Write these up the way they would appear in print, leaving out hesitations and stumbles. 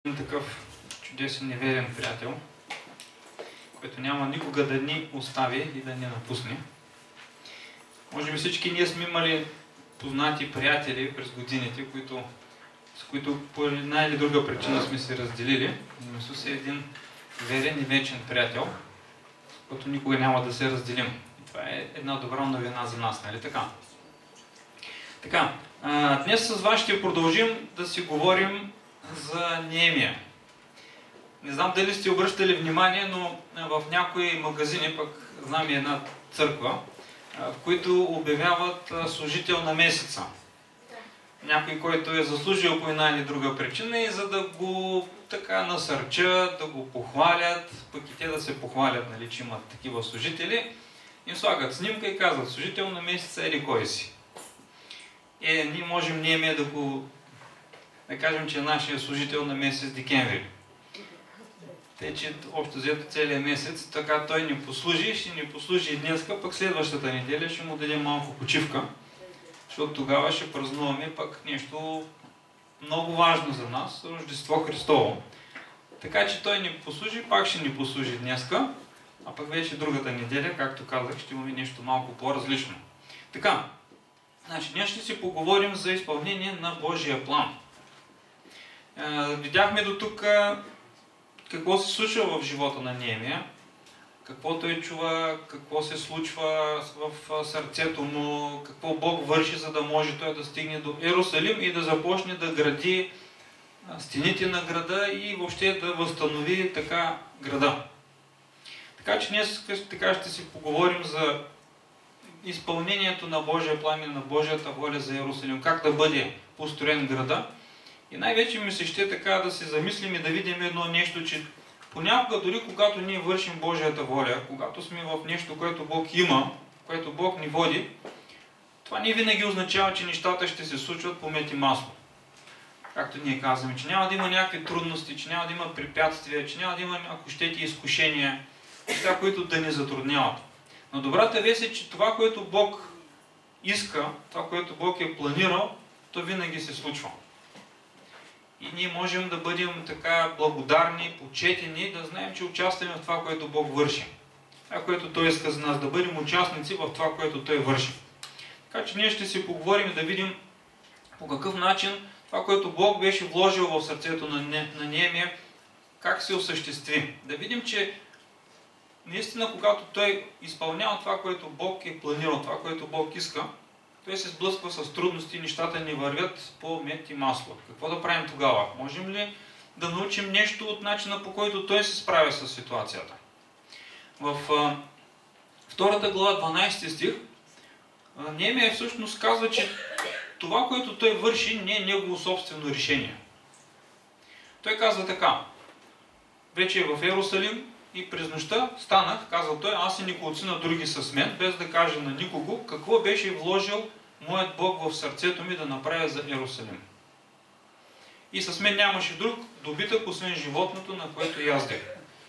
Един такъв чудесен неверен приятел, който няма никога да ни остави и да ни напусне. Може би всички ние сме имали познати приятели през годините, с които по една или друга причина сме се разделили. Но Исус е един верен и вечен приятел, с който никога няма да се разделим. И това е една добра новина за нас, нали така? Така, днес с вас ще продължим да си говорим за Неемия. Не знам дали сте обръщали внимание, но в някои магазини, пък знам и една църква, в които обявяват служител на месеца. Някой, който е заслужил по една или друга причина и за да го така насърчат, да го похвалят, пък и те да се похвалят, нали, че имат такива служители, им слагат снимка и казват служител на месеца или кой си. Ние можем Неемия да кажем, че е нашия служител на месец декември. Тъй, че общо взето целият месец, така той ни послужи, ще ни послужи и днеска, пък следващата неделя ще му дадем малко почивка, защото тогава ще празнуваме пък нещо много важно за нас, Рождество Христово. Така че той ни послужи, пак ще ни послужи днеска, а пък вече другата неделя, както казах, ще имаме нещо малко по-различно. Така, значи днес ще си поговорим за изпълнение на Божия план. Видяхме до тук какво се случва в живота на Неемия, какво той чува, какво се случва в сърцето му, какво Бог върши, за да може той да стигне до Иерусалим и да започне да гради стените на града и въобще да възстанови така града. Така че днес така ще си поговорим за изпълнението на Божия план и на Божията воля за Иерусалим, как да бъде построен града. И най-вече ми се ще така да се замислим и да видим едно нещо, че понякога, дори когато ние вършим Божията воля, когато сме в нещо, което Бог има, което Бог ни води, това не винаги означава, че нещата ще се случват по мед и масло. Както ние казваме, че няма да има някакви трудности, че няма да има препятствия, че няма да има, ако щете, изкушения, неща, които да ни затрудняват. Но добрата вест е, че това, което Бог иска, това, което Бог е планирал, то винаги се случва. И ние можем да бъдем така благодарни, почетени, да знаем, че участваме в това, което Бог върши. Това, което Той иска за нас, да бъдем участници в това, което Той върши. Така че ние ще си поговорим и да видим по какъв начин това, което Бог беше вложил в сърцето на Неемия, как се осъществи. Да видим, че наистина, когато той изпълнява това, което Бог е планирал, това, което Бог иска, той се сблъсква с трудности и нещата не вървят по мед и масло. Какво да правим тогава? Можем ли да научим нещо от начина, по който той се справя с ситуацията? В 2 глава, 12 стих, Неемия всъщност казва, че това, което той върши, не е негово собствено решение. Той казва така: вече е в Иерусалим и през нощта станах, казва той, аз и неколцина други с мен, без да кажа на никого, какво беше вложил моят Бог в сърцето ми да направя за Иерусалим. И с мен нямаше друг добитък, освен животното, на което яздех.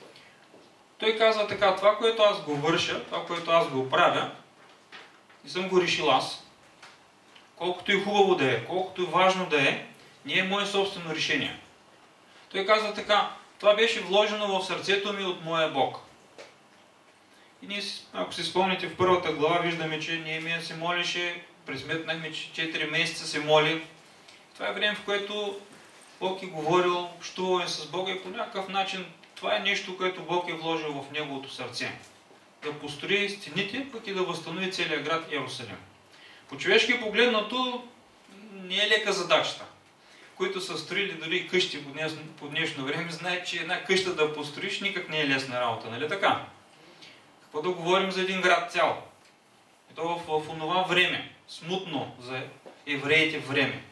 Той казва така: това, което аз го върша, това, което аз го правя, не съм го решил аз. Колкото и хубаво да е, колкото и важно да е, не е мое собствено решение. Той казва така: това беше вложено в сърцето ми от моя Бог. И ние, ако си спомните, в 1 глава виждаме, че Неемия се молеше, пресметнахме, че 4 месеца се моли. Това е време, в което Бог е говорил, общувал е с Бога и по някакъв начин това е нещо, което Бог е вложил в неговото сърце. Да построи стените, пък и да възстанови целия град Иерусалим. По човешки погледнато не е лека задачата. Които са строили дори къщи по днешно време, знаят, че една къща да построиш никак не е лесна работа, нали така? Какво да говорим за един град цял? И то в онова време, смутно за евреите време.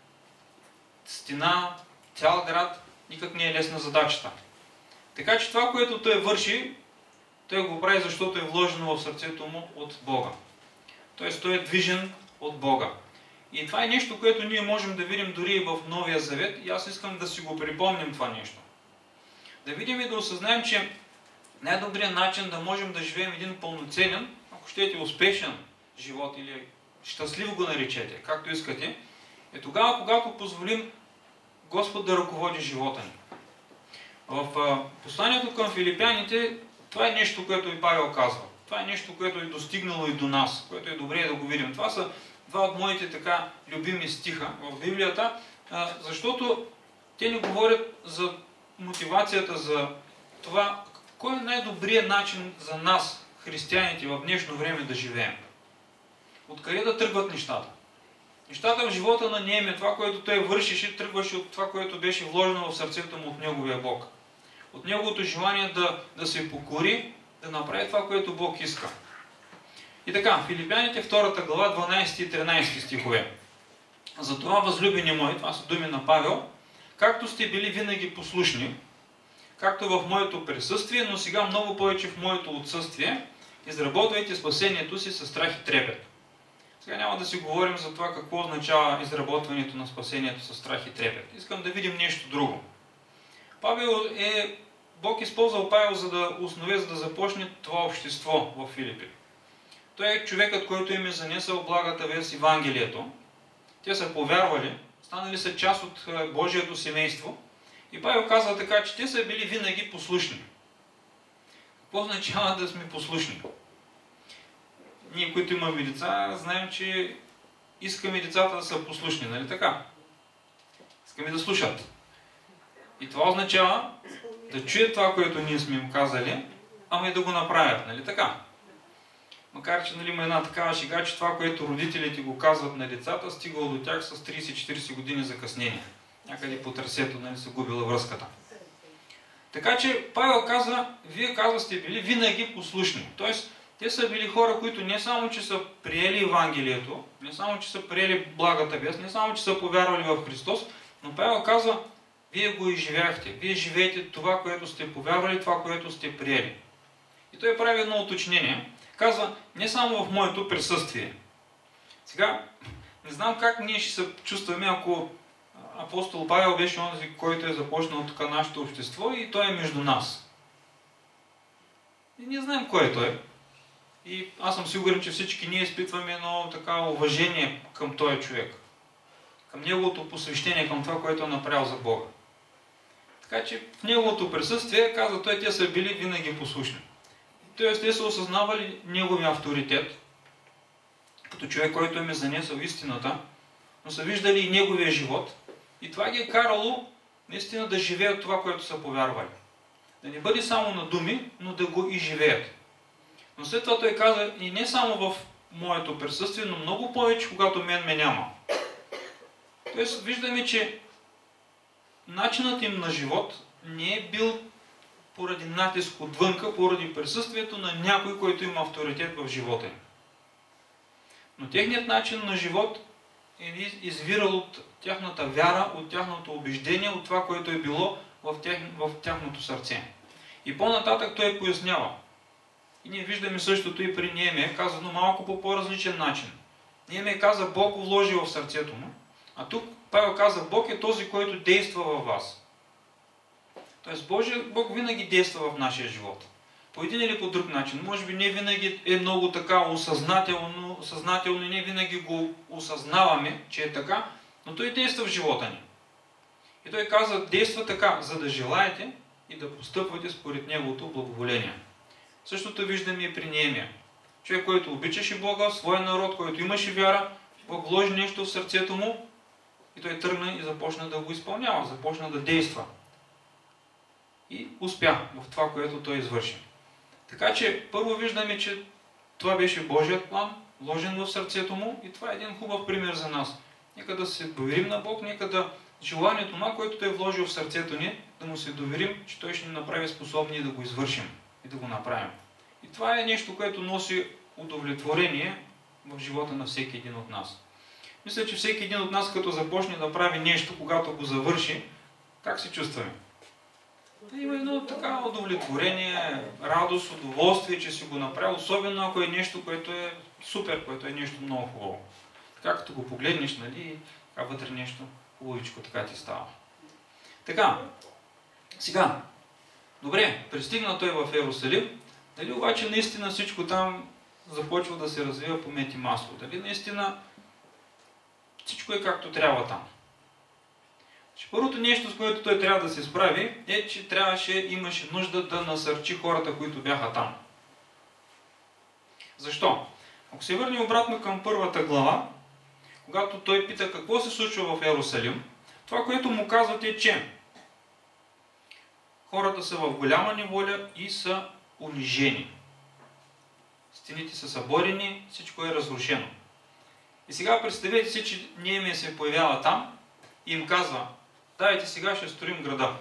Стена, цял град, никак не е лесна задачата. Така че това, което той върши, той го прави, защото е вложено в сърцето му от Бога. Тоест той е движен от Бога. И това е нещо, което ние можем да видим дори и в Новия Завет, и аз искам да си го припомним това нещо. Да видим и да осъзнаем, че най-добрият начин да можем да живеем един пълноценен, ако щете успешен живот или щастлив го наречете, както искате, е тогава, когато позволим Господ да ръководи живота ни. В посланието към филипяните това е нещо, което и Павел казва. Това е нещо, което е достигнало и до нас, което е добре да го видим. Това са два от моите така любими стиха в Библията, защото те ни говорят за мотивацията, за това, кой е най-добрият начин за нас, християните, в днешно време да живеем. Откъде да тръгват нещата? Нещата в живота на Неемия, това, което той вършеше, тръгваше от това, което беше вложено в сърцето му от неговия Бог. От неговото желание да се покори, да направи това, което Бог иска. И така, Филипяните 2 глава, 12 и 13 стихове. Затова, възлюбени мои, това са думи на Павел, както сте били винаги послушни, както в моето присъствие, но сега много повече в моето отсъствие, изработвайте спасението си със страх и трепет. Сега няма да си говорим за това какво означава изработването на спасението със страх и трепет. Искам да видим нещо друго. Бог използвал Павел за да основе, за да започне това общество в Филипи. Той е човекът, който им е занесъл благата вест Евангелието. Те са повярвали, станали са част от Божието семейство. И Павел казва така, че те са били винаги послушни. Какво означава да сме послушни? Ние, които имаме деца, знаем, че искаме децата да са послушни, нали така? Искаме да слушат. И това означава да чуят това, което ние сме им казали, ама и да го направят, нали така? Макар че има една такава шега, че това, което родителите го казват на децата, стигало до тях с 30-40 години закъснение. Някъде по трасето, са губила връзката. Така че Павел казва, вие сте били винаги послушни. Тоест, те са били хора, които не само, че са приели Евангелието, не само, че са приели благата вест, не само, че са повярвали в Христос, но Павел казва, вие го изживяхте. Вие живеете това, което сте повярвали, това, което сте приели. И той прави едно уточнение. Казва, не само в моето присъствие. Сега, не знам как ние ще се чувстваме, ако апостол Павел беше онзи, който е започнал тук нашето общество и той е между нас. И ние знаем кой е той. И аз съм сигурен, че всички ние изпитваме едно такава уважение към този човек. Към неговото посвещение, към това, което е направил за Бога. Така че в неговото присъствие, казва той, те са били винаги послушни. Тоест, те са осъзнавали неговия авторитет, като човек, който им е занесъл истината, но са виждали и неговия живот. И това ги е карало наистина да живеят това, което са повярвали. Да не бъде само на думи, но да го и живеят. Но след това той каза, и не само в моето присъствие, но много повече, когато мен ме няма. Тоест, виждаме, че начинът им на живот не е бил поради натиск отвънка, поради присъствието на някой, който има авторитет в живота им. Но техният начин на живот е извирал от тяхната вяра, от тяхното убеждение, от това, което е било в тяхното сърце. И по-нататък той пояснява. И ние виждаме същото и при Неемия, казано малко по по-различен начин. Неемия каза, Бог го вложи в сърцето му, а тук Павел каза, Бог е този, който действа във вас. Тоест Бог винаги действа в нашия живот. По един или по друг начин. Може би не винаги е много така осъзнателно и не винаги го осъзнаваме, че е така, но той действа в живота ни. И той каза, действа така, за да желаете и да постъпвате според неговото благоволение. Същото виждаме и при Неемия. Човек, който обичаше Бога, своя народ, който имаше вяра, Бог вложи нещо в сърцето му и той тръгна и започна да го изпълнява, започна да действа. И успя в това, което той извърши. Така че първо виждаме, че това беше Божият план, вложен в сърцето му и това е един хубав пример за нас. Нека да се доверим на Бог, нека да желанието на, което той е вложил в сърцето ни, да му се доверим, че той ще ни направи способни да го извършим и да го направим. И това е нещо, което носи удовлетворение в живота на всеки един от нас. Мисля, че всеки един от нас, като започне да прави нещо, когато го завърши, как се чувстваме? Има едно такава удовлетворение, радост, удоволствие, че си го направил, особено ако е нещо, което е супер, което е нещо много хубаво. Така като го погледнеш, нали, така вътре нещо хубавичко така ти става. Така, сега, добре, пристигна той в Иерусалим, дали обаче наистина всичко там започва да се развива по мед и масло? Дали наистина всичко е както трябва там? Че първото нещо, с което той трябва да се справи, е, че имаше нужда да насърчи хората, които бяха там. Защо? Ако се върнем обратно към първата глава, когато той пита какво се случва в Йерусалим, това, което му казват е, че хората са в голяма неволя и са унижени. Стените са съборени, всичко е разрушено. И сега представете си, че Неемия се появява там и им казва: дайте сега ще строим града.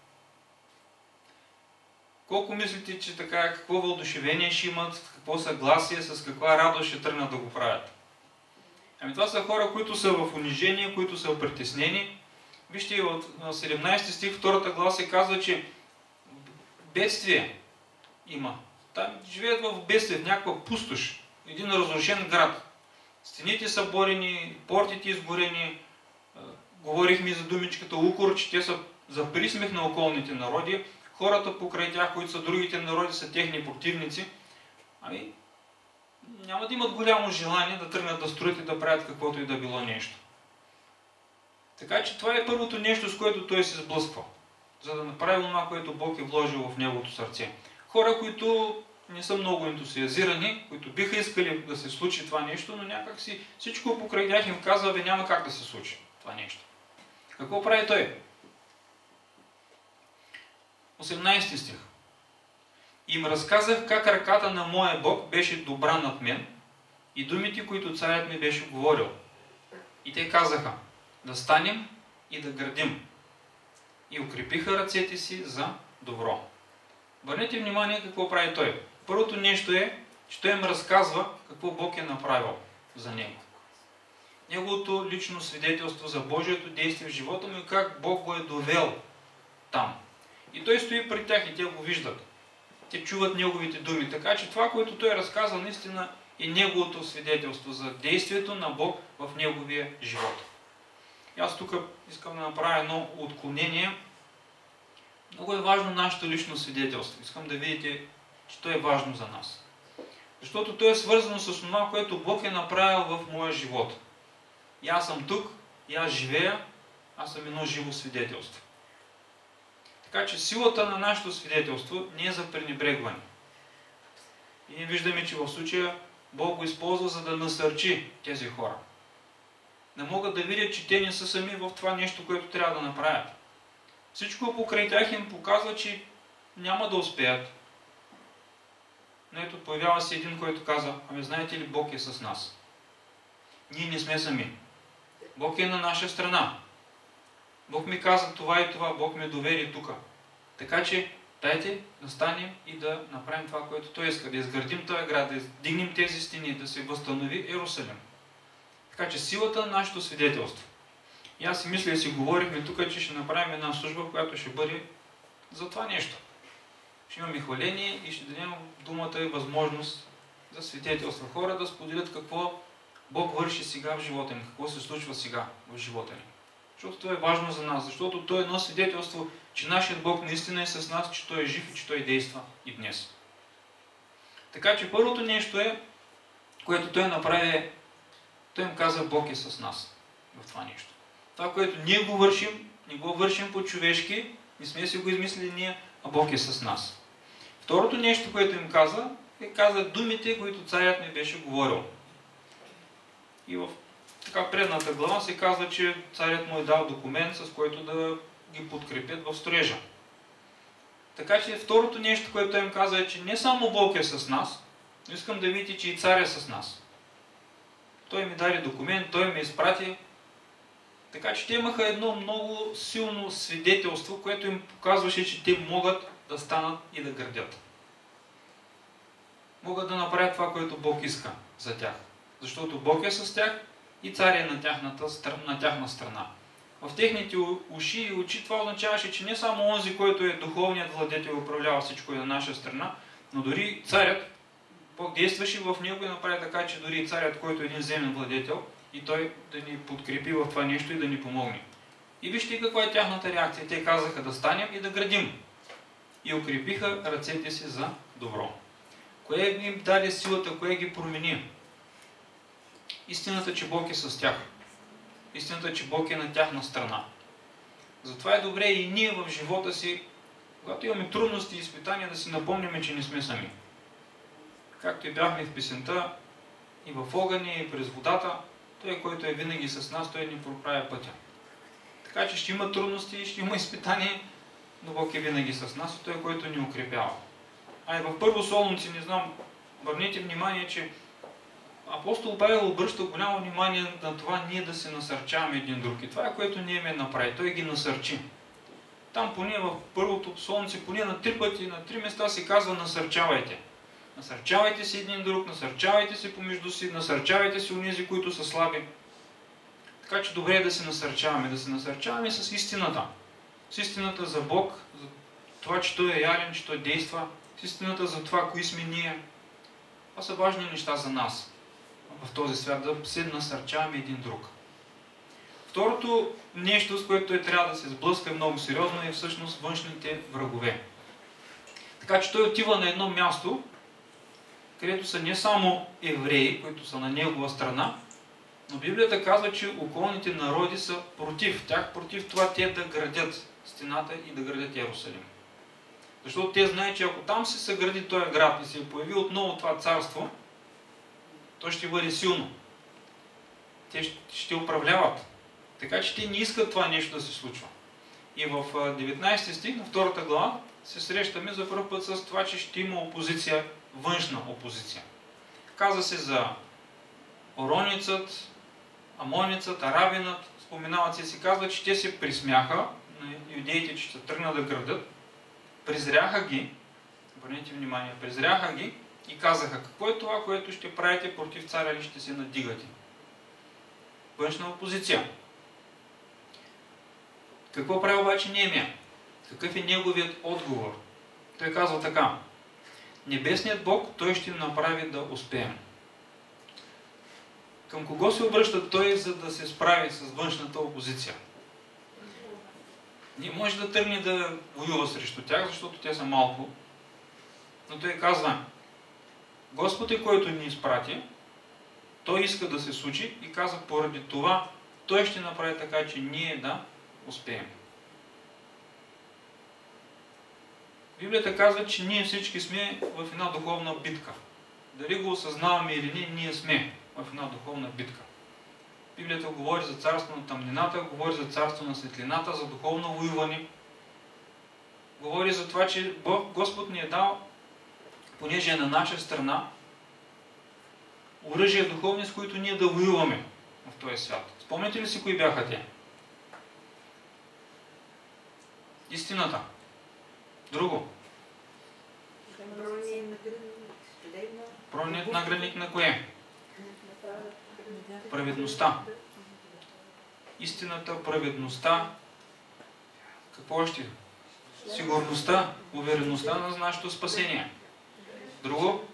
Колко мислите, че така, какво въодушевение ще имат, какво съгласие, с каква радост ще тръгнат да го правят? Ами това са хора, които са в унижение, които са притеснени. Вижте, от 17 стих, 2 глава се казва, че бедствие има. Там живеят в бедствие, в някаква пустош, един разрушен град. Стените са борени, портите изгорени. Говорихме за думичката укор, че те са за присмех на околните народи. Хората покрай тях, които са другите народи, са техни противници. Ами, няма да имат голямо желание да тръгнат да строят и да правят каквото и да било нещо. Така че това е първото нещо, с което той се сблъсква, за да направи това, което Бог е вложил в неговото сърце. Хора, които не са много ентусиазирани, които биха искали да се случи това нещо, но някак си всичко покрай тях им казва: бе, няма как да се случи това нещо. Какво прави той? 18 стих. Им разказах как ръката на моя Бог беше добра над мен и думите, които царят ми беше говорил. И те казаха: да станем и да градим. И укрепиха ръцете си за добро. Върнете внимание какво прави той. Първото нещо е, че той им разказва какво Бог е направил за него. Неговото лично свидетелство за Божието действие в живота му и как Бог го е довел там. И той стои пред тях и те го виждат. Те чуват неговите думи. Така че това, което той разказва, наистина е неговото свидетелство за действието на Бог в неговия живот. И аз тук искам да направя едно отклонение. Много е важно нашето лично свидетелство. Искам да видите, че то е важно за нас. Защото то е свързано с това, което Бог е направил в моя живот. И аз съм тук, и аз живея, аз съм едно живо свидетелство. Така че силата на нашето свидетелство не е за пренебрегване. И ние виждаме, че в случая Бог го използва, за да насърчи тези хора. Не могат да видят, че те не са сами в това нещо, което трябва да направят. Всичко покрай тях им показва, че няма да успеят. Но ето, появява се един, който каза: ами знаете ли, Бог е с нас. Ние не сме сами. Бог е на наша страна. Бог ми каза това и това, Бог ме довери тук. Така че дайте да станем и да направим това, което Той иска. Да изградим този град, да издигнем тези стени, да се възстанови Йерусалим. Така че силата на нашето свидетелство. И аз си мисля и си говорихме тук, че ще направим една служба, която ще бъде за това нещо. Ще имаме хваление и ще дадем думата и възможност за свидетелства. Хора да споделят какво Бог върши сега в живота ни, какво се случва сега в живота ни. Защото това е важно за нас, защото то е едно свидетелство, че нашият Бог наистина е с нас, че Той е жив и че Той действа и днес. Така че първото нещо е, което Той направи, Той им каза: Бог е с нас в това нещо. Това, което ние го вършим, не го вършим по-човешки, не сме си го измислили ние, а Бог е с нас. Второто нещо, което им каза думите, които царят ми беше говорил. И в така предната глава се казва, че царят му е дал документ, с който да ги подкрепят в строежа. Така че второто нещо, което той им каза, е, че не само Бог е с нас, но искам да видите, че и цар е с нас. Той ми даде документ, той ме изпрати. Така че те имаха едно много силно свидетелство, което им показваше, че те могат да станат и да градят. Могат да направят това, което Бог иска за тях. Защото Бог е с тях и цар е на тяхна страна. В техните уши и очи това означаваше, че не само онзи, който е духовният владетел и управлява всичко и на наша страна, но дори царят, Бог действаше в него и направи така, че дори царят, който е един земен владетел, и той да ни подкрепи в това нещо и да ни помогне. И вижте каква е тяхната реакция. Те казаха да станем и да градим. И укрепиха ръцете си за добро. Кое им даде силата, кое ги промени? Истината, че Бог е с тях. Истината, че Бог е на тяхна страна. Затова е добре и ние в живота си, когато имаме трудности и изпитания, да си напомняме, че не сме сами. Както и бяхме в песента, и в огъня, и през водата, той, който е винаги с нас, той ни проправя пътя. Така че ще има трудности, ще има изпитания, но Бог е винаги с нас и той, който ни укрепява. А и в Първо Солунци, не знам, обърнете внимание, че апостол Павел обръща голямо внимание на това ние да се насърчаваме един друг. И това е, което ние ме направи. Той ги насърчи. Там поне в Първото Солунце, поне на 3 пъти, на 3 места се казва насърчавайте. Насърчавайте се един друг, насърчавайте се помежду си, насърчавайте се онези, които са слаби. Така че добре е да се насърчаваме с истината. С истината за Бог, за това, че Той е реален, че Той действа, с истината за това, кои сме ние. Това са важни неща за нас в този свят, да се насърчаваме един друг. Второто нещо, с което той трябва да се сблъска много сериозно, е всъщност външните врагове. Така че той отива на едно място, където са не само евреи, които са на негова страна, но Библията казва, че околните народи са против тях, против това те да градят стената и да градят Йерусалим. Защото те знаят, че ако там се съгради този град и се появи отново това царство, то ще бъде силно. Те ще управляват. Така че те не искат това нещо да се случва. И в 19 стих на 2 глава се срещаме за първ път с това, че ще има опозиция, външна опозиция. Каза се за ороницът, амоницът, арабинът, споменават се, казва, че те се присмяха на юдеите, че ще тръгнат да градят, презряха ги, обърнете внимание, презряха ги и казаха, какво е това, което ще правите против царя или ще се надигате? Външна опозиция. Какво прави обаче Неемия? Какъв е неговият отговор? Той казва така: Небесният Бог, Той ще направи да успеем. Към кого се обръща Той, за да се справи с външната опозиция? Не може да тръгне да воюва срещу тях, защото те са малко. Но Той казва: Господ е, който ни изпрати, Той иска да се случи и каза, поради това Той ще направи така, че ние да успеем. Библията казва, че ние всички сме в една духовна битка. Дали го осъзнаваме или не, ние сме в една духовна битка. Библията говори за царство на тъмнината, говори за царство на светлината, за духовно воюване. Говори за това, че Господ ни е дал, понеже е на наша страна, оръжия духовни, с които ние да воюваме в този свят. Спомняте ли си кои бяха те? Истината. Друго. Бронният наградник на кое? Праведността. Истината, праведността. Какво още? Сигурността, увереността на нашето спасение. Друго?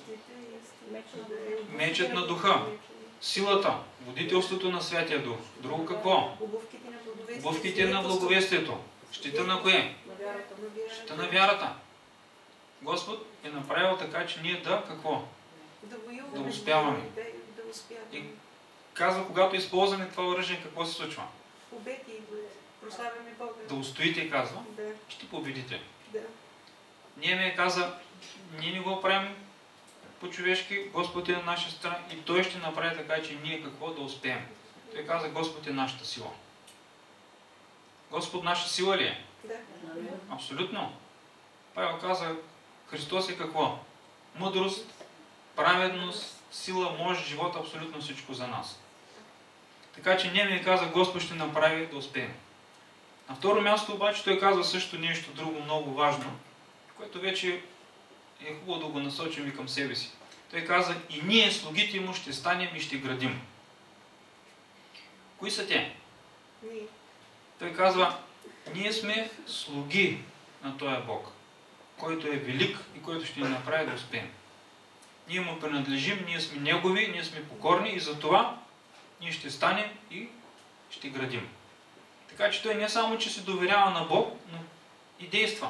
Мечът на духа. Силата, водителството на Святия Дух. Друго какво? Обувките на благовестието. Щита на кое? Щита на вярата. Господ е направил така, че ние да какво? Да успяваме. И казва, когато използваме това оръжие, какво се случва? Да устоите, казва, ще победите. Неемия каза, ние не го правим по-човешки, Господ е на наша страна и Той ще направи така, че ние какво да успеем. Той каза, Господ е нашата сила. Господ наша сила ли е? Да. Абсолютно. Павел каза, Христос е какво? Мъдрост, праведност, сила, мощ, живот, абсолютно всичко за нас. Така че Неемия каза, Господ ще направи да успеем. На второ място обаче той казва също нещо друго много важно, което вече е хубаво да го насочим и към себе си. Той каза, и ние, слугите му, ще станем и ще градим. Кои са те? Той казва, ние сме слуги на този Бог, който е велик и който ще ни направи да успеем. Ние му принадлежим, ние сме негови, ние сме покорни и за това ние ще станем и ще градим. Така че той не само, че се доверява на Бог, но и действа.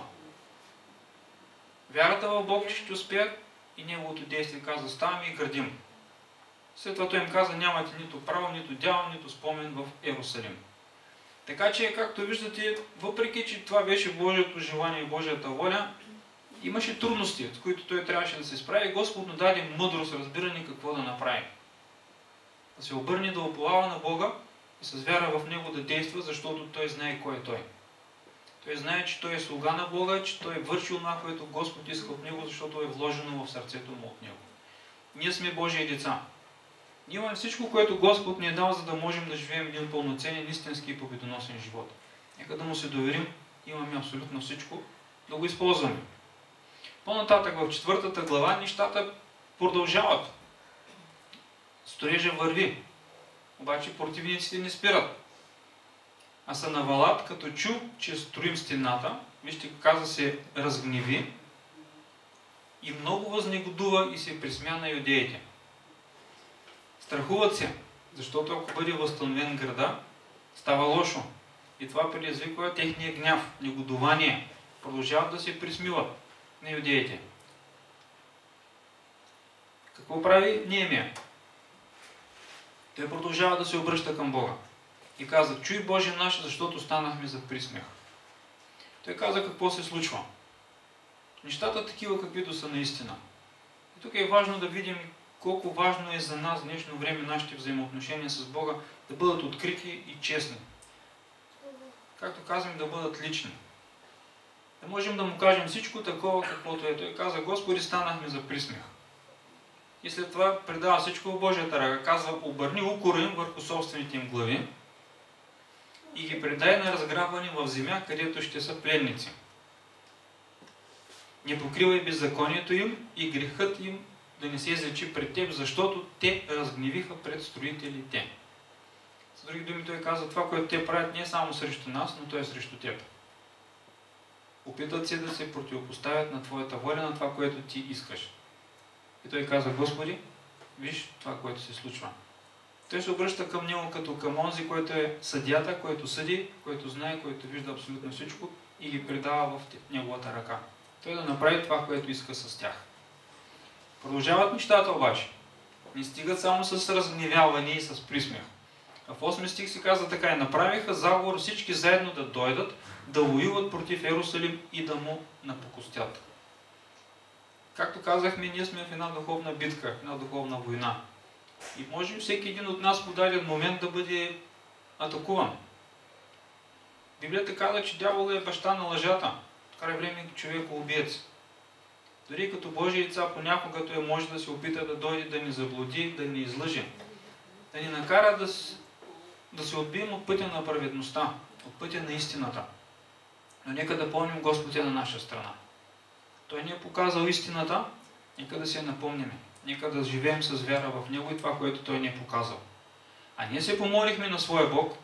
Вярата в Бог, че ще успеят и неговото действие казва, ставаме и градим. След това той им каза, нямате нито право, нито дял, нито спомен в Йерусалим. Така че, както виждате, въпреки че това беше Божието желание и Божията воля, имаше трудности, с които той трябваше да се справи. Господ му даде мъдрост, разбиране какво да направи. Да се обърне, да уповава на Бога и с вяра в Него да действа, защото той знае кой е той. Той знае, че той е слуга на Бога, че той е вършил това, което Господ иска от него, защото е вложено в сърцето му от него. Ние сме Божии деца. Ние имаме всичко, което Господ ни е дал, за да можем да живеем един пълноценен, истински и победоносен живот. Нека да му се доверим, имаме абсолютно всичко, да го използваме. По-нататък в 4 глава нещата продължават. Строежа върви, обаче противниците не спират. А Санавалат, като чу, че строим стената, вижте, каза се, разгневи и много възнегодува и се присмя на юдеите. Страхуват се, защото ако бъде възстановен града, става лошо. И това предизвиква техния гняв, негодование. Продължават да се присмиват на юдеите. Какво прави Неемия? Той продължава да се обръща към Бога. И каза: чуй Боже наш, защото станахме за присмех. Той каза какво се случва. Нещата такива, каквито са наистина. И тук е важно да видим колко важно е за нас в днешно време нашите взаимоотношения с Бога да бъдат открити и честни. Както казвам, да бъдат лични. Да можем да му кажем всичко такова, каквото е. Той каза: Господи, станахме за присмех. И след това предава всичко в Божията ръка. Казва: обърни укора им върху собствените им глави и ги предай на разграбване в земя, където ще са пленници. Не покривай беззаконието им и грехът им да не се изречи пред теб, защото те разгневиха пред строителите. С други думи, той каза: това, което те правят, не е само срещу нас, но то е срещу теб. Опитат се да се противопоставят на твоята воля, на това, което ти искаш. И той каза: Господи, виж това, което се случва. Той се обръща към него като към онзи, който е съдията, който съди, който знае, който вижда абсолютно всичко и ги предава в неговата ръка. Той да направи това, което иска с тях. Продължават нещата обаче. Не стигат само с разгневяване и с присмех. А в 8 стих се казва така: и направиха заговор всички заедно да дойдат, да воюват против Ерусалим и да му напокостят. Както казахме, ние сме в една духовна битка, една духовна война. И може всеки един от нас по даден момент да бъде атакуван. Библията казва, че дяволът е баща на лъжата. В край време човек-убиец. Дори като Божие деца понякога той може да се опита да дойде, да ни заблуди, да ни излъже. Да ни накара да се отбием от пътя на праведността, от пътя на истината. Но нека да помним Господ е на наша страна. Той ни е показал истината, нека да се напомним. Нека да живеем с вяра в Него и това, което Той ни е показал. А ние се помолихме на своя Бог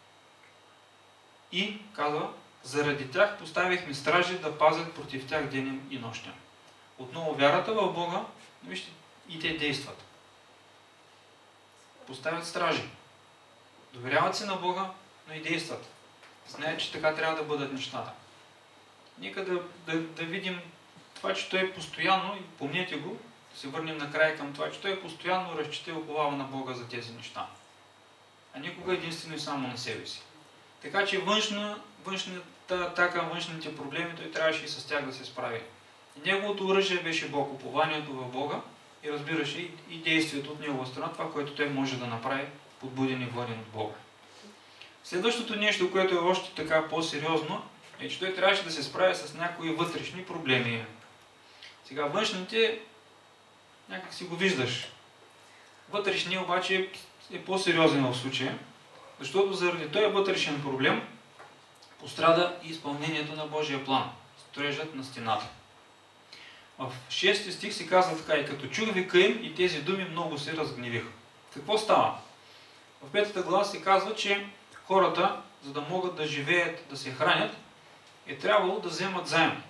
и, казва, заради тях поставихме стражи да пазят против тях денем и нощем. Отново вярата в Бога, вижте, и те действат. Поставят стражи. Доверяват се на Бога, но и действат. Знаят, че така трябва да бъдат нещата. Нека да видим това, че Той постоянно, и помнете го, да се върнем накрая към това, че Той постоянно разчита и уповава на Бога за тези неща. А никога единствено и само на себе си. Така че външната атака, външните проблеми, Той трябваше и с тях да се справи. И неговото оръжие беше Бог, упованието в Бога и разбираше и действието от негова страна, това, което Той може да направи, подбуден и воден от Бога. Следващото нещо, което е още така по-сериозно, е, че Той трябваше да се справи с някои вътрешни проблеми. Сега външните, някак си го виждаш. Вътрешният обаче е по-сериозен в случая, защото заради този вътрешен проблем пострада и изпълнението на Божия план, строежът на стената. В 6 стих се казва така: и като чух вика им и тези думи, много се разгневих. Какво става? В 5 глава се казва, че хората, за да могат да живеят, да се хранят, е трябвало да вземат заем.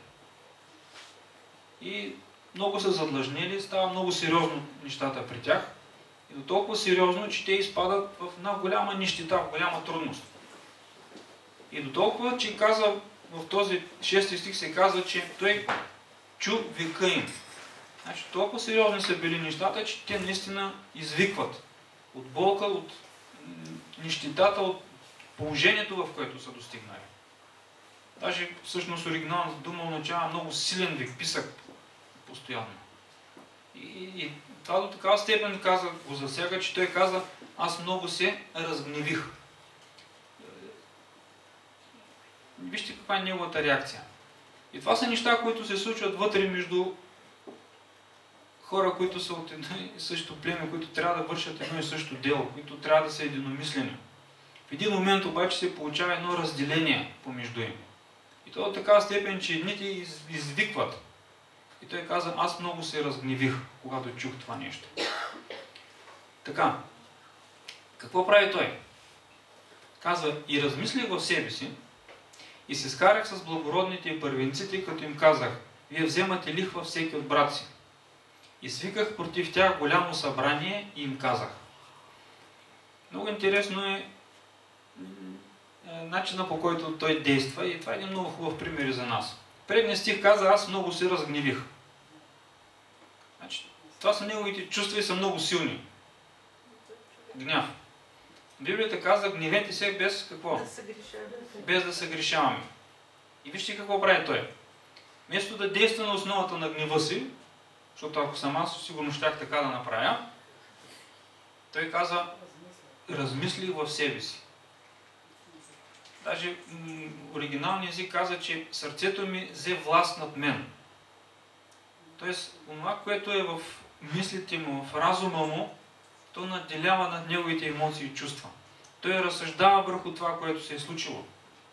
И много са задлъжнели, става много сериозно нещата при тях. И до толкова сериозно, че те изпадат в една голяма нищета, в голяма трудност. И до толкова, че казва, в този 6 стих се казва, че той чу вика им. Значи толкова сериозни са били нещата, че те наистина извикват от болка, от нищетата, от положението, в което са достигнали. Даже всъщност оригиналната дума означава много силен вик, писък постоянно. И това до такава степен го засяга, че той каза, аз много се разгневих. Вижте каква е неговата реакция. И това са неща, които се случват вътре между хора, които са от едно и също племе, които трябва да вършат едно и също дело, които трябва да са единомислени. В един момент обаче се получава едно разделение помежду им. И то от такава степен, че едните извикват. И той каза, аз много се разгневих, когато чух това нещо. Така, какво прави той? Казва, и размислих в себе си, и се скарах с благородните и първенците, като им казах, вие вземате лихва всеки от брат си. И свиках против тях голямо събрание и им казах. Много интересно е начина, по който той действа, и това е един много хубав пример за нас. Предният стих каза, аз много се разгневих. Значи, това са неговите чувства и са много силни. Гняв. Библията каза, гневете се без какво? Без да съгрешаваме. И вижте какво прави той. Вместо да действа на основата на гнева си, защото ако съм аз, сигурно щях така да направя, той каза, размисли в себе си. Даже оригиналният език каза, че сърцето ми взе власт над мен. Тоест, това, което е в мислите му, в разума му, то надделява над неговите емоции и чувства. Той разсъждава върху това, което се е случило.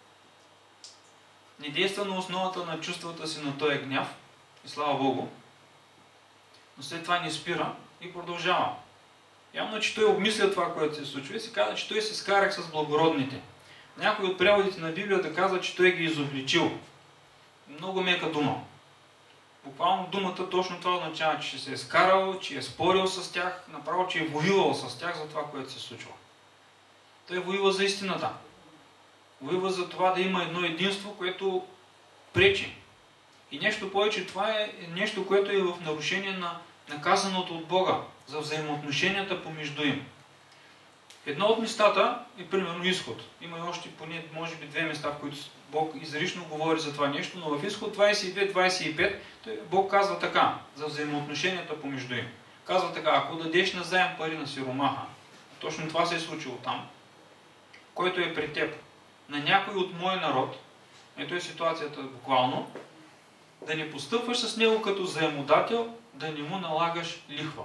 Не действа на основата на чувствата си на този гняв, и слава Богу, но след това не спира и продължава. Явно, че той обмисля това, което се случва и се казва, че той се скарах с благородните. Някой от преводите на Библията казва, че той ги изобличил. Много мека дума. Буквално думата точно това означава, че се е скарал, че е спорил с тях, направо, че е воювал с тях за това, което се случва. Той воюва за истината. Воюва за това да има едно единство, което пречи. И нещо повече, това е нещо, което е в нарушение на наказаното от Бога за взаимоотношенията помежду им. Едно от местата е примерно изход. Има и още поне, може би, две места, в които Бог изрично говори за това нещо, но в изход 22-25 Бог казва така, за взаимоотношенията помежду им. Казва така, ако дадеш назаем пари на сиромаха, точно това се е случило там, който е при теб, на някой от мой народ, ето е ситуацията буквално, да не постъпваш с него като заемодател, да не му налагаш лихва.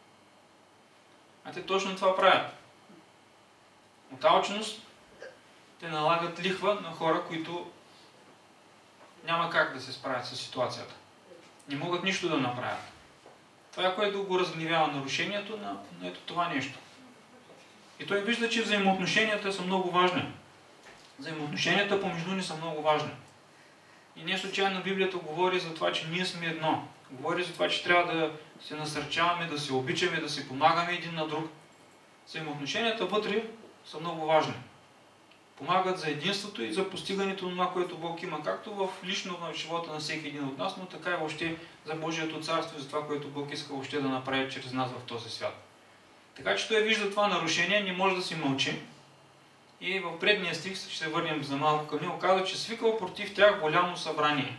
А те точно това правят. От алчност те налагат лихва на хора, които няма как да се справят с ситуацията. Не могат нищо да направят. Това е, което го разгневява, нарушението на ето това нещо. И той вижда, че взаимоотношенията са много важни. Взаимоотношенията помежду ни са много важни. И не случайно Библията говори за това, че ние сме едно. Говори за това, че трябва да се насърчаваме, да се обичаме, да се помагаме един на друг. Взаимоотношенията вътре са много важни. Помагат за единството и за постигането на това, което Бог има, както в лично в живота на всеки един от нас, но така и въобще за Божието царство и за това, което Бог иска въобще да направи чрез нас в този свят. Така че той вижда това нарушение, не може да си мълчи. И в предния стих, ще се върнем за малко към него, казва, че свикал против тях голямо събрание.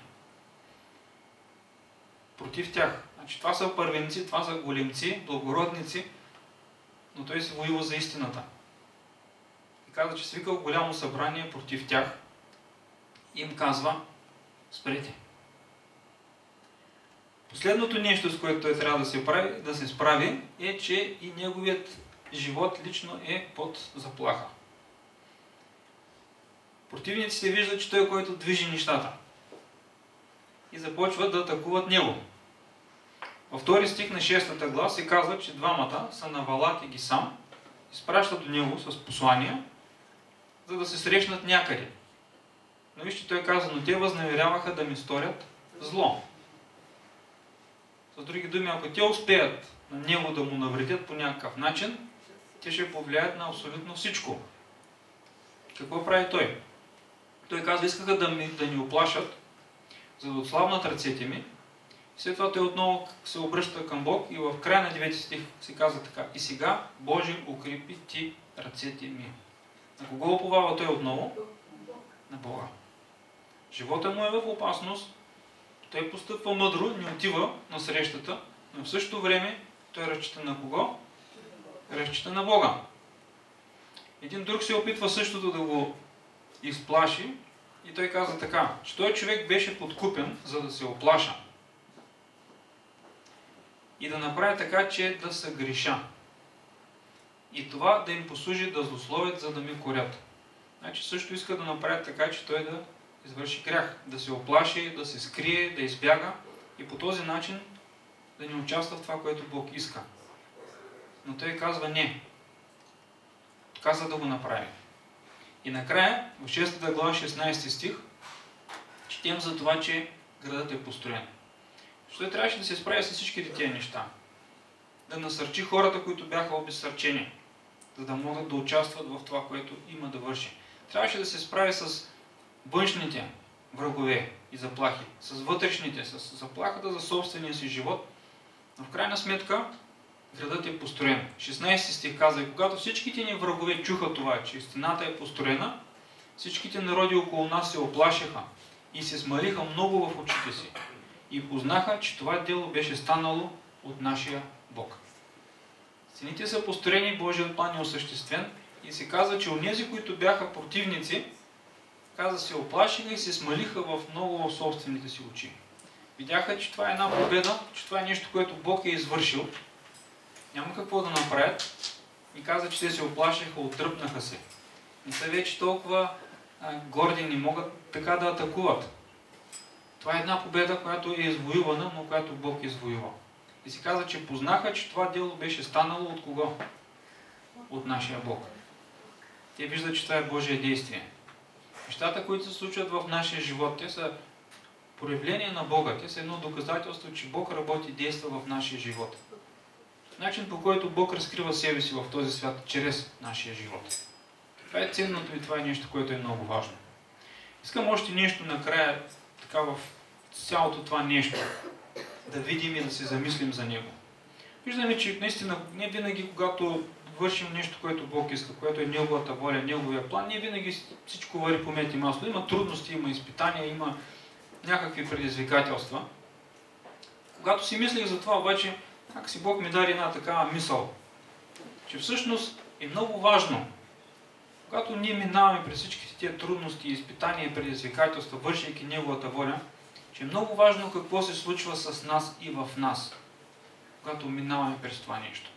Против тях. Значи това са първенци, това са големци, благородници, но той се воюва за истината. И казва, че свикал голямо събрание против тях и им казва, спрете. Последното нещо, с което той трябва да се справи, е, че и неговият живот лично е под заплаха. Противниците виждат, че той е който движи нещата и започват да атакуват него. Във втори стих на 6 глава се казва, че двамата са Навалат и Гисам, изпращат до него с послания, за да се срещнат някъде. Но вижте, той казва, но те възнамеряваха да ми сторят зло. С други думи, ако те успеят на него да му навредят по някакъв начин, те ще повлияят на абсолютно всичко. Какво прави той? Той казва, искаха да ни оплашат, за да отслабнат ръцете ми. След това той отново се обръща към Бог и в края на 9 стих се казва така. И сега, Боже, укрепи ти ръцете ми. На кого уповава той отново? На Бога. Живота му е в опасност, той постъпва мъдро, не отива на срещата, но в същото време той разчита на кого? Разчита на Бога. Един друг се опитва същото да го изплаши и той каза така, че той човек беше подкупен, за да се оплаша и да направи така, че да се греша. И това да им послужи да злословят, за да ми корят. Значи също иска да направи така, че той да извърши грях, да се оплаши, да се скрие, да избяга и по този начин да не участва в това, което Бог иска. Но той казва не. Каза да го направи. И накрая, в 6 глава, 16 стих, четем за това, че градът е построен. Той трябваше да се справи с всичките тези неща. Да насърчи хората, които бяха обезсърчени, за да могат да участват в това, което има да върши. Трябваше да се справи с външните врагове и заплахи, с вътрешните, с заплахата за собствения си живот. Но в крайна сметка градът е построен. 16 стих казва, и когато всичките ни врагове чуха това, че стената е построена, всичките народи около нас се оплашиха и се смалиха много в очите си и познаха, че това дело беше станало от нашия Бог. Стените са построени, Божият план е осъществен и се казва, че онези, които бяха противници, каза, се оплашиха и се смалиха в много в собствените си очи. Видяха, че това е една победа, че това е нещо, което Бог е извършил. Няма какво да направят. И каза, че те се оплашиха, отдръпнаха се. Не са вече толкова горди, не могат така да атакуват. Това е една победа, която е извоювана, но която Бог е извоювал. И се каза, че познаха, че това дело беше станало от кого? От нашия Бог. Те виждат, че това е Божие действие. Нещата, които се случват в нашия живот, те са проявление на Бога. Те са едно доказателство, че Бог работи и действа в нашия живот. Начин, по който Бог разкрива себе си в този свят, чрез нашия живот. Това е ценното и това е нещо, което е много важно. Искам още нещо накрая, така в цялото това нещо, да видим и да се замислим за него. Виждаме, че наистина не винаги, когато вършим нещо, което Бог иска, което е Неговата воля, Неговия план, не винаги всичко върви по мед и масло. Има трудности, има изпитания, има някакви предизвикателства. Когато си мислих за това, обаче, как си Бог ми даде една такава мисъл, че всъщност е много важно, когато ние минаваме през всичките тези трудности, изпитания и предизвикателства, вършейки Неговата воля, че е много важно какво се случва с нас и в нас, когато минаваме през това нещо.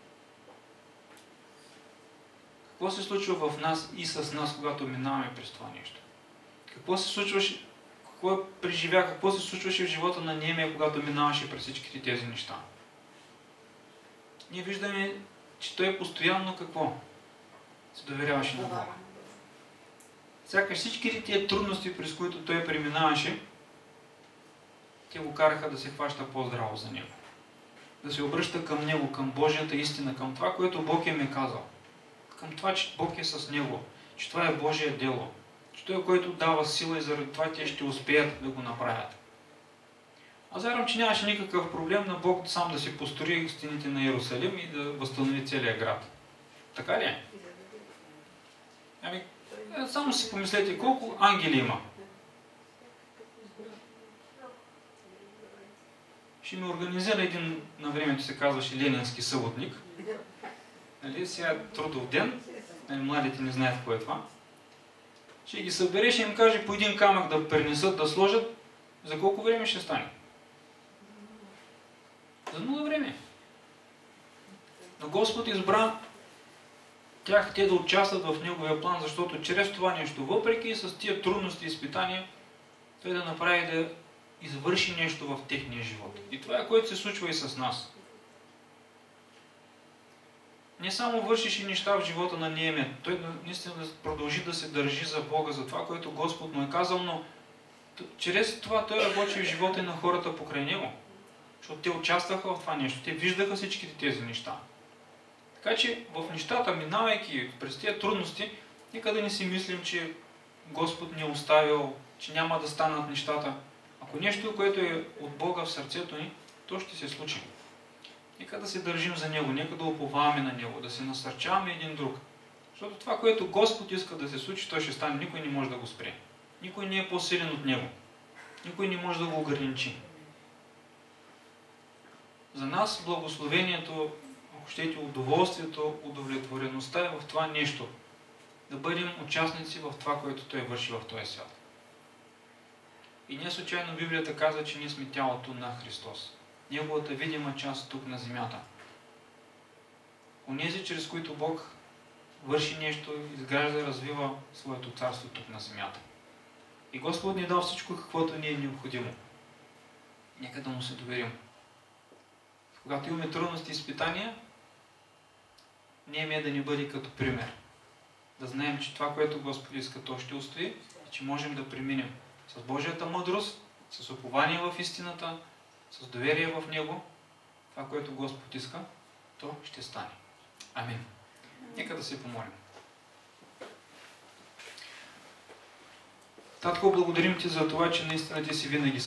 Какво се случва в нас и с нас, когато минаваме през това нещо? Какво се случваше, какво се случваше в живота на Неемия, когато минаваше през всичките тези неща? Ние виждаме, че той постоянно какво? Се доверяваше на Бога. Сякаш всичките тия трудности, през които той преминаваше, те го караха да се хваща по-здраво за него. Да се обръща към него, към Божията истина, към това, което Бог им е казал. Към това, че Бог е с него, че това е Божие дело, че той, който дава сила и заради това те ще успеят да го направят. Аз вярвам, че нямаше никакъв проблем на Бог сам да си построи стените на Иерусалим и да възстанови целия град. Така ли е? Ами, само си помислете колко ангели има. Ще ми организира един, на времето се казваше Ленински съботник. Нали, сега е трудов ден, нали, младите не знаят кое е това. Ще ги събере, ще им каже по един камък да пренесат, да сложат. За колко време ще стане? За много време. Но Господ избра те да участват в Неговия план, защото чрез това нещо, въпреки с тия трудности и изпитания, той да направи да извърши нещо в техния живот. И това е, което се случва и с нас. Не само вършиш и неща в живота на Неемия, той наистина да продължи да се държи за Бога, за това, което Господ му е казал, но чрез това той работи в живота и на хората покрай него. Защото те участваха в това нещо, те виждаха всичките тези неща. Така че в нещата, минавайки през тези трудности, нека да не си мислим, че Господ ни е оставил, че няма да станат нещата. Ако нещо, което е от Бога в сърцето ни, то ще се случи. Нека да се държим за Него, нека да уповаваме на Него, да се насърчаваме един друг. Защото това, което Господ иска да се случи, той ще стане. Никой не може да го спре. Никой не е по-силен от Него. Никой не може да го ограничи. За нас благословението, ако щете, удоволствието, удовлетвореността е в това нещо. Да бъдем участници в това, което Той върши в този свят. И не случайно Библията казва, че ние сме тялото на Христос. Неговата видима част тук на земята. Онези, чрез които Бог върши нещо, изгражда, развива своето царство тук на земята. И Господ ни дал всичко, каквото ни е необходимо. Нека да му се доверим. Когато имаме трудности и изпитания, ние да ни бъде като пример. Да знаем, че това, което Господ иска, то ще устои и че можем да преминем с Божията мъдрост, с упование в истината, с доверие в Него. Това, което Господ иска, то ще стане. Амин. Нека да се помолим. Татко, благодарим Ти за това, че наистина Ти си винаги